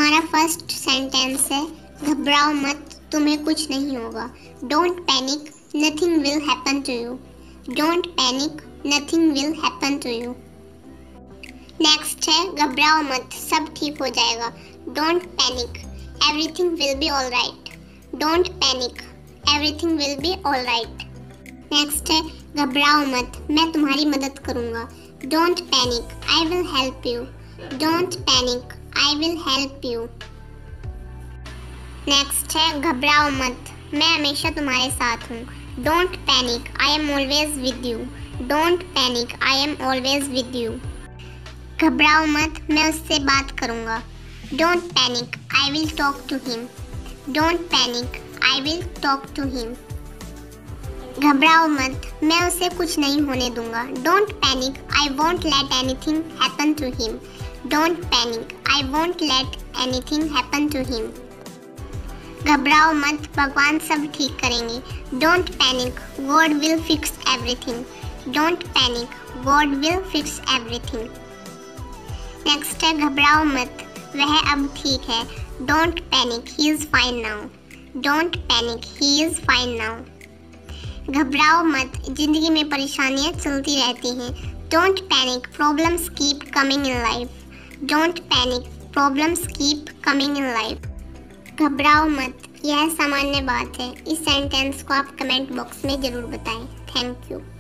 हमारा first sentence है घबराओ मत, तुम्हें कुछ नहीं होगा। Don't panic, nothing will happen to you. Don't panic, nothing will happen to you. Next है घबराओ मत, सब ठीक हो जाएगा। Don't panic, everything will be all right. Don't panic, everything will be all right. Next है घबराओ मत, मैं तुम्हारी मदद करूँगा। Don't panic, I will help you. Don't panic, I will help you. Next है घबराओ मत, मैं हमेशा तुम्हारे साथ हूँ। Don't panic, I am always with you. Don't panic, I am always with you. घबराओ मत, मैं उससे बात करूँगा। Don't panic, I will talk to him. Don't panic, I will talk to him. घबराओ मत, मैं उसे कुछ नहीं होने दूंगा। Don't panic, I won't let anything happen to him. Don't panic, I won't let anything happen to him. घबराओ मत, भगवान सब ठीक करेंगे। Don't panic, God will fix everything. Don't panic, God will fix everything. Next है घबराओ मत, वह अब ठीक है। Don't panic, he is fine now. Don't panic, he is fine now. घबराओ मत, जिंदगी में परेशानियां चलती रहती हैं। Don't panic, problems keep coming in life. Don't panic, problems keep coming in life. घबराओ मत, यह सामान्य बात है। इस सेंटेंस को आप कमेंट बॉक्स में ज़रूर बताएं। Thank you.